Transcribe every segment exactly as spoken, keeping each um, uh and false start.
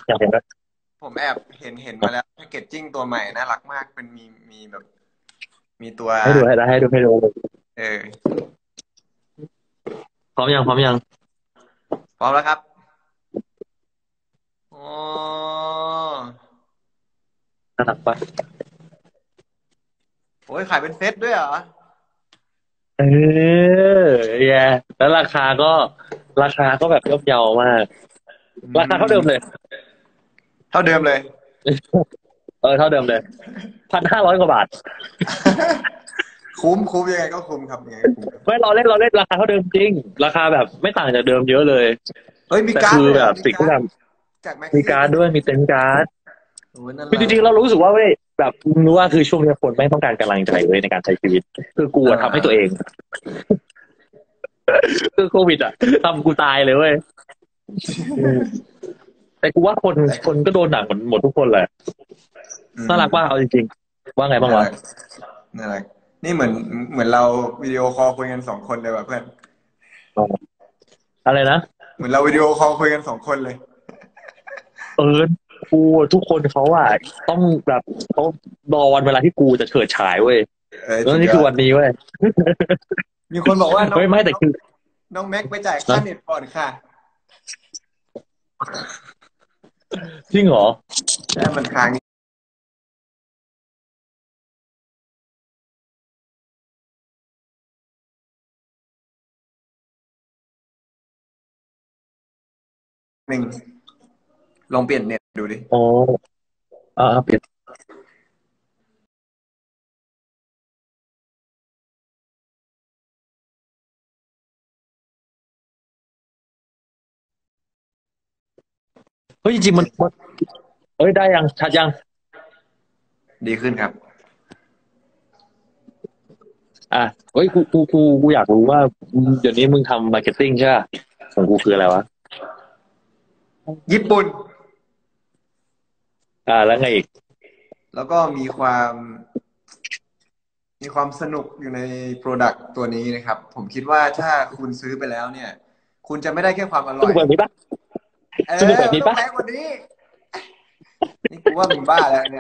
อยากเห็นไหมผมแอบเห็นเห็นมาแล้วแพคเกจจิ้งตัวใหม่น่ารักมากเป็นมีมีแบบมีตัวให้ดูให้ได้ให้ดูให้ดูเออพร้อมยังพร้อมยังพร้อมแล้วครับอ๋อน่ารักปะโอ้ยขายเป็นเซตด้วยเหรอเออแย่แล้วราคาก็ราคาก็แบบย่อมเยาวมากอืราคาเท่าเดิมเลยมเท่าเดิมเลยเออเท่าเดิมเลยพันห้าร้อยกว่าบาทคุ้มคุ้มยังไงก็คุ้มครับยังไงก็คุ้มครับไม่เราเล่นเราเล่นราคาเท่าเดิมจริงราคาแบบไม่ต่างจากเดิมเยอะเลยเฮ้ยมีแต่การ์ดเลยเหรอคือแบบมีการ์ดสิ่งที่ทจากแม็กำมีซี่ด้วยการ์ดด้วยมีเต็นท์การ์ดโอ้ยน่าคือรักจริงๆเรารู้สึกว่าเว้ยแบบรู้ว่าคือช่วงนี้คนไม่ต้องการกำลังใจเว้ยในการใช้ชีวิตคือกูอ่อะทำให้ตัวเอางคือโควิดอะทำกูตายเลยเว้ยอืมแต่กูว่าคนแต่คนก็โดนหนักหมดหมดทุกคนแหละอืน่ารักว่ามเอาจริงๆว่าไงบ้างวะน่ารักน่ารักนี่เหมือนเหมือนเราวิดีโอคอลคุยกันสองคนเลยว่ะเพื่อนอ๋ออะไรนะเหมือนเราวิดีโอคอลคุยกันสองคนเลยเออกูทุกคนเขาอะต้องแบบเขารอวันเวลาที่กูจะเฉิดฉายเว้ยเออแล้วนี่คือสุดยอดวันนี้เว้ยมีคนบอกว่าน้องเฮ้ยไม่แต่น้องคือน้องแม็กไปจ่ายค่านะเน็ตก่อนค่ะจริงเหรอแต่มันค้างหนึ่งลองเปลี่ยนเน็ตดูดิอ๋ออ่าเปลี่ยนเฮ้ยจริงๆมันมันเอ้ยได้ยังชัดยังดีขึ้นครับอ่ะเฮ้ยกูกูกูกูอยากรู้ว่าเดี๋ยวนี้มึงทำมาร์เก็ตติ้งใช่ปะของกูคืออะไรวะญี่ปุ่นอ่าแล้วไงอีกแล้วก็มีความมีความสนุกอยู่ในโปรดักต์ตัวนี้นะครับผมคิดว่าถ้าคุณซื้อไปแล้วเนี่ยคุณจะไม่ได้แค่ความอร่อยสนุกแบบนี้ปะเอสนุกอมันต้องแบบนี้ปะแพงกว่านี้นี่กูว่ามึงบ้าแล้วเนี่ย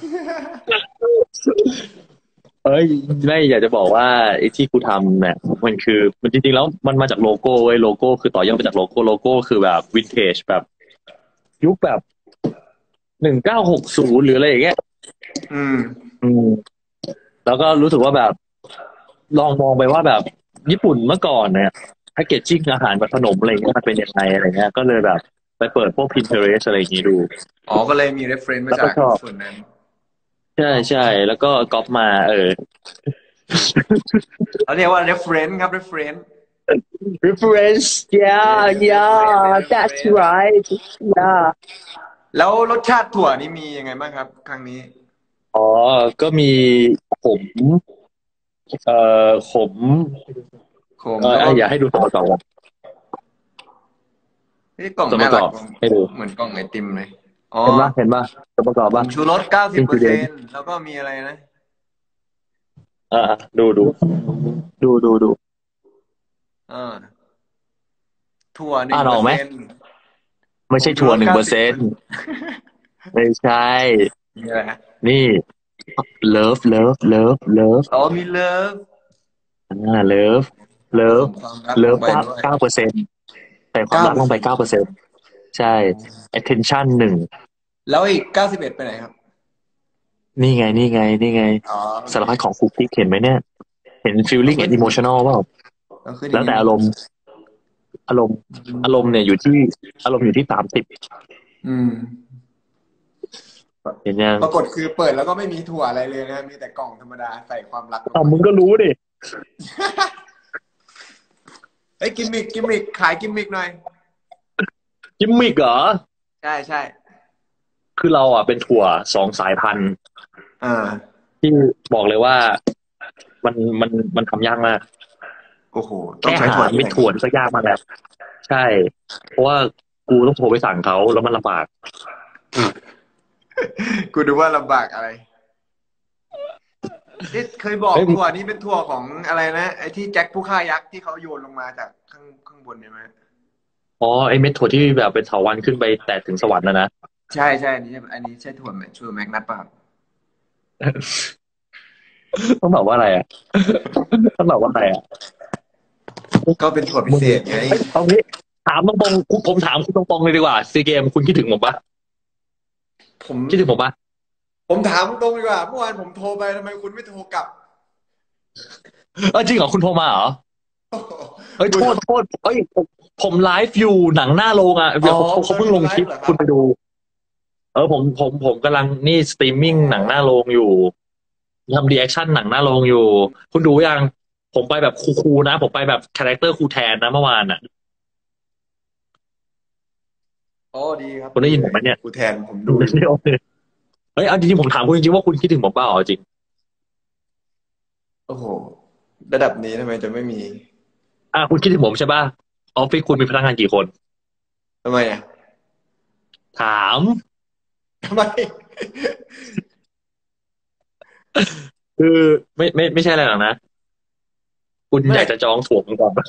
เอ้ยไม่อยากจะบอกว่าไอ้ที่กูทำเนี่ยมันคือมันจริงๆแล้วมันมาจากโลโก้เว้ยโลโก้คือต่อยอดมาจากโลโก้โลโก้คือแบบวินเทจแบบยุคแบบหนึ่งเก้าหกศูนย์หรืออะไรอย่างเงี้ยอืมอืมแล้วก็รู้สึกว่าแบบ ลองมองไปว่าแบบญี่ปุ่นเมื่อก่อนเนี่ยแพคเกจจิ้งอาหารแบบขนมอะไรเงี้ยมันเป็นยังไงอะไรเงี้ยก็เลยแบบไปเปิดพวก Pinterest อะไรอย่างงี้ดูอ๋อก็เลยมี reference มาจากแล้วก็ชอบส่วนนั้นใช่ใช่แล้วก็ก๊อปมาเออเขาเรียกว่า reference ครับ reference reference เออ yeah reference เป็น yeah that's reference right yeah แล้วรสชาติถั่วนี่มียังไงบ้างครับครั้งนี้อ๋อก็มีขมเอ่อขมขมแล้วก็เอออ่ะอย่าให้ดูส่วนประกอบก่อนนี่กล่องส่วนประกอบน่ารักให้ดูเหมือนกล่องไอติมเลยอ๋อเห็นปะเห็นปะส่วนประกอบผปะงชูรสเก้าสิบเปอร์เซ็ ingredient นต์แล้วก็มีอะไรนะอ่าดูดูดูดูดูอ่าถั่วหนึ่งอ่านออกไหมเปอร์เซ็นต์ไม่ใช่ผงชูรสทัวร์หนึ่งเก้าสิบเปอร์เปอร์เซ็นต์เซ็นต์ไม่ใช่มีอะไรฮะนี่เลิฟเลิฟเลิฟเลิฟอ๋อมีเลิฟอ่าเลิฟเลิฟผสมความรักลงเลิฟเก้าไปด้วยเก้าเปอร์เซ็นต์ใส่ความเก้ารักลงไปเปอร์เซ็นต์เก้าเปอร์เซ็นต์ใช่ attention หนึ่งแล้วอีกเก้าสิบเอ็ดไปไหนครับนี่ไงนี่ไงนี่ไงอ๋อโอเคสารพัดของคุกกิ๊กเห็นไหมเนี่ยเห็นต้อง feeling ขึ้น and อย่างนี้ emotional เปล่าต้องขึ้นอแล้วย่างนี้ดิแต่อารมณ์อารมณ์อารมณ์เนี่ยอยู่ที่อารมณ์อยู่ที่สามสิบอืมเห็นยังปรากฏคือเปิดแล้วก็ไม่มีถั่วอะไรเลยนะครับมีแต่กล่องธรรมดาใส่ความรักลงอ่ะไปมึงก็รู้ดิเฮ้ยกิมมิกกิมมิกขายกิมมิกหน่อยกิมมิกเหรอใช่ใช่คือเราอ่ะเป็นถั่วสองสายพันธุ์อ่าที่บอกเลยว่า มันมันมันทำยากมากโอ้โหต้องแค่หาใช้ถั่วที่ไหนเม็ดถั่วนี่ก็ยากมากแล้วใช่เพราะว่ากูต้องโทรไปสั่งเขาแล้วมันลำบากกูดูว่าลำบากอะไรนี่เคยบอกเอ้ยถั่วนี้เป็นถั่วของอะไรนะไอ้ที่แจ็คผู้ฆ่ายักษ์ที่เขาโยนลงมาจากข้างข้างบนใช่ไหมอ๋อไอเม็ดถั่วที่แบบเป็นเถาวัลย์ขึ้นไปแตะถึงสวรรค์นะนะใช่ใช่อันนี้อันนี้ใช่ถั่วแมถั่วแมกนัสป่ะครับต้องบอกว่าอะไรอ่ะต้องบอกว่าอะไรอ่ะก็เป็นถั่วพิมึงเศษไงเฮ้ยเอางี้ถามตรงๆคุณผมถามคุณตรงๆเลยดีกว่าซีเกมคุณคิดถึงผมปะผมคิดถึงผมปะผมถามตรงดีกว่าเมื่อวานผมโทรไปทำไมคุณไม่โทรกลับเออจริงเหรอคุณโทรมาเหรอ เอ้ยคุณโทษโทษเอ้ยผมผมไลฟ์อยู่หนังหน้าโรงอ่ะอ๋อเดี๋ยวเขาเขาเขาเพิ่งลงคลิปไลฟ์เหรอครับคุณไปดูเออผมผมผมกำลังนี่สตรีมมิ่งหนังหน้าโรงอยู่ทำรีแอคชั่นหนังหน้าโรงอยู่คุณดูยังผมไปแบบคูลๆนะผมไปแบบคาแรคเตอร์คูลแทนนะเมื่อวานอ่ะอ๋อดีครับคุณได้ดีเลยยินผมไหมเนี่ยครูแทนผมดูอยู่เฮ้ยเอาจริงๆผมถามคุณจริงๆว่าคุณคิดถึงผมเปล่าเอาจริงโอ้โหระดับนี้ทำไมจะไม่มีอ่ะคุณคิดถึงผมใช่ป่ะออฟฟิศคุณมีพนักงานกี่คนทำไมอ่ะถามทำไมคือไม่ไม่ไม่ใช่อะไรหรอกนะคุณไม่อยากจะจองตั๋วผมก่อนปะ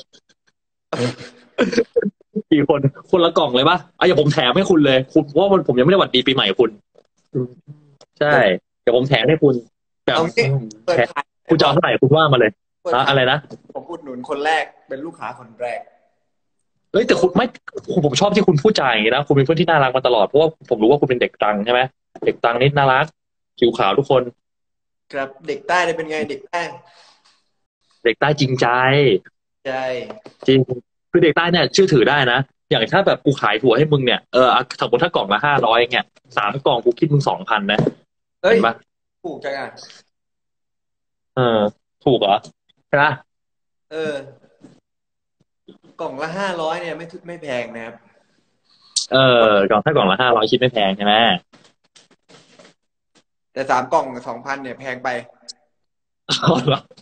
กี่คนคนละกล่องเลยป่ะอ่ะอย่าผมแถมให้คุณเลยคุณเพราะว่าผมยังไม่ได้หวัดดีปีใหม่คุณใช่เดี๋ยวผมแถมให้คุณแบบเอางี้อืมแถมเปิดขายคุณจะเอาเท่าไหร่คุณว่ามาเลยเปิดขายอะอะไรนะผมอุดหนุนคนแรกเป็นลูกค้าคนแรกเฮ้ยแต่คุณไม่คุณผมชอบที่คุณพูดจาอย่างนี้นะคุณเป็นเพื่อนที่น่ารักมาตลอดเพราะว่าผมรู้ว่าคุณเป็นเด็กตรังใช่ไหมเด็กตรังนี่น่ารักผิวขาวทุกคนครับเด็กใต้เนี่ยเป็นไงเด็กใต้เด็กใต้จริงใจใช่จริงคือเด็กใต้เนี่ยเชื่อถือได้นะอย่างถ้าแบบกูขายถั่วให้มึงเนี่ยเอออ่ะสมมติถ้ากล่องละห้าร้อยเนี่ยสามกล่องกูคิดมึงสองพันนะเฮ้ยเห็นปะถูกจังอ่ะเออถูกเหรอใช่ปะเออกล่องละห้าร้อยเนี่ยไม่ทุไม่แพงนะครับเออกล่องถ้ากล่องละห้าร้อยคิดไม่แพงใช่ไหมแต่สามกล่องสองพันเนี่ยแพงไปเอาเหรอ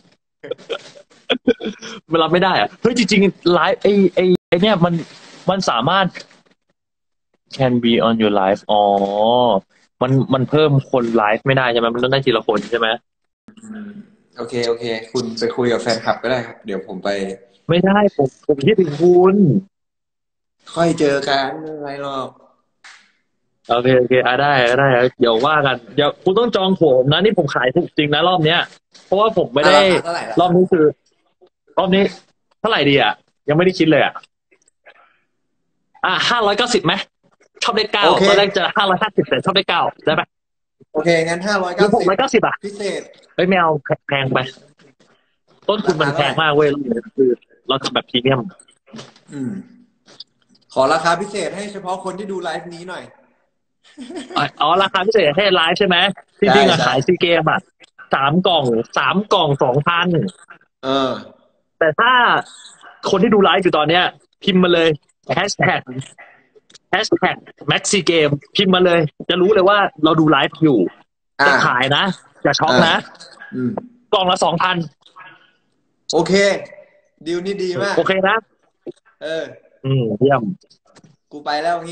มันรับไม่ได้อะเฮ้ยจริงๆไลฟ์ไอไอไอเนี่ยมันมันสามารถ can be on your live อ๋อมันมันเพิ่มคนไลฟ์ไม่ได้ใช่ไหมมันต้องได้ทีละคนใช่ไหมอืมโอเคโอเคคุณไปคุยกับแฟนคลับก็ได้ครับเดี๋ยวผมไปไม่ได้ผมผมคิดถึงคุณค่อยเจอกันไม่เป็นไรหรอกโอเคโอเคอ่ะได้อ่ะได้อ่ะเดี๋ยวว่ากันเดี๋ยวคุณต้องจองถั่วผมนะนี่ผมขายถูกจริงนะรอบเนี้ยเพราะว่าผมไม่ได้อ่ะราคาเท่าไหร่ราคารอบนี้คือรอบนี้เท่าไหร่ดีอ่ะยังไม่ได้คิดเลยอ่ะอ่ะห้าร้อยเก้าสิบไหมชอบเลขเก้าโอเคตอนแรกจะห้าร้อยห้าสิบแต่ชอบเลขเก้าได้ไหมโอเคงั้นห้าร้อยหรือหกเก้าสิบร้อยเก้าสิบอ่ะพิเศษเฮ้ยไม่เอาแพงไปต้นทุนมันแพราคาเท่าไหร่งมากเว้ยคือเราทำแบบพรีเมียมอืมขอราคาพิเศษให้เฉพาะคนที่ดูไลฟ์นี้หน่อยอ๋ออ๋อราคาพิเศษให้ไลฟ์ใช่ไหมจใช่ริงๆอะใช่ขายซีเกมอะสามกล่องสามกล่องสองพันเออแต่ถ้าคนที่ดูไลฟ์อยู่ตอนเนี้ยพิมพ์มาเลยแฮชแท็กแฮชแท็กแม็กซีเกมพิมพ์มาเลยจะรู้เลยว่าเราดูไลฟ์อยู่จะอ่าขายนะจะช็อกอ่านะอืมกล่องละสองพันโอเคดีลนี้ดีมากโอเคนะเอออืมเยี่ยมกูไปแล้วงี้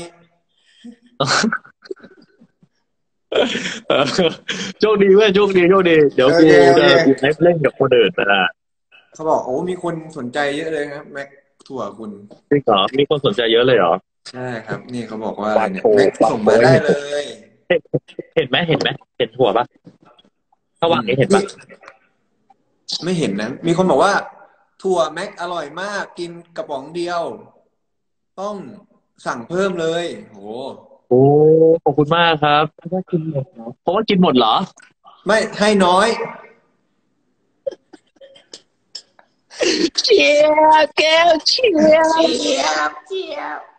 เออโชคดีเว้ยโชคดีโชคดีเดี๋ยวโอกูเคโอจะเคกูไลฟ์เล่นกับคนอื่นนะเขาบอกโอ้มีคนสนใจเยอะเลยครับแม็กถั่วคุณจริงเหรอมีคนสนใจเยอะเลยเหรอใช่ครับนี่เขาบอกว่าอะไรวางโชเนี่ยแม็กว์วางส่งมาได้โชว์ให้เห็นเลยเห็นเห็นไหมเห็นไหมเห็นถั่วปะถ้าอืมวางนี้เห็นนี่ปะไม่เห็นนะมีคนบอกว่าถั่วแม็กอร่อยมากกินกระป๋องเดียวต้องสั่งเพิ่มเลยโหโอ้ขอบคุณมากครับเพราะว่ากินหมดเหรอเพราะว่ากินหมดเหรอไม่ให้น้อยเชียร์แก้วเชียร์เจี๊ยบเจี๊ยบ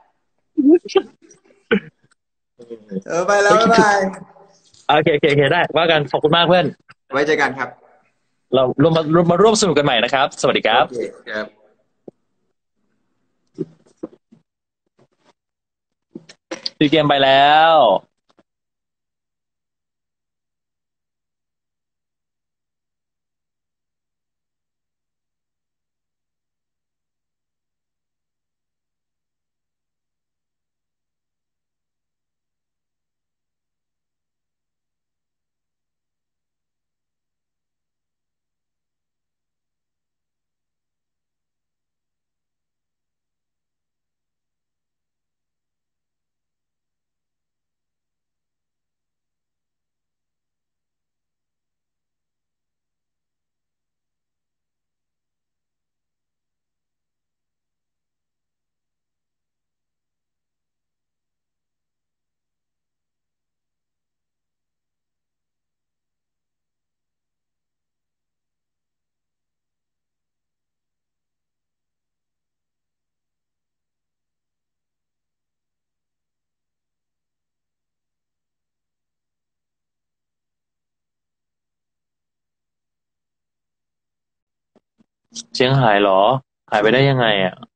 เออไปแล้วเฮ้ยคิดถึงบ๊ายบายโอเคโอเคโอเคได้ว่ากันขอบคุณมากเพื่อนไว้เจอกันครับเราเรามาเรามาร่วมสนุกกันใหม่นะครับสวัสดีครับโอเคครับซีเกมไปแล้วเชียงหายเหรอหายไปได้ยังไงอ่ะ